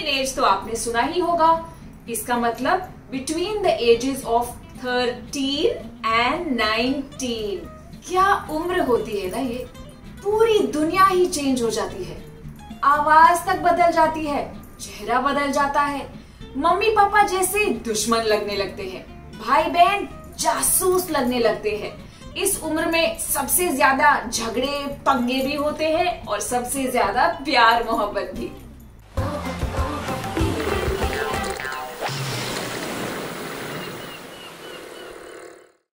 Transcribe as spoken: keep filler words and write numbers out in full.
As तो आपने सुना ही होगा। इसका मतलब between the ages of thirteen and nineteen. क्या उम्र होती है ना ये, पूरी दुनिया ही चेंज हो जाती है। आवाज तक बदल जाती है, चेहरा बदल जाता है, मम्मी पापा जैसे दुश्मन लगने लगते हैं, भाई बहन जासूस लगने लगते हैं। इस उम्र में सबसे ज्यादा झगड़े पंगे भी होते हैं और सबसे ज्यादा प्यार मोहब्बत भी।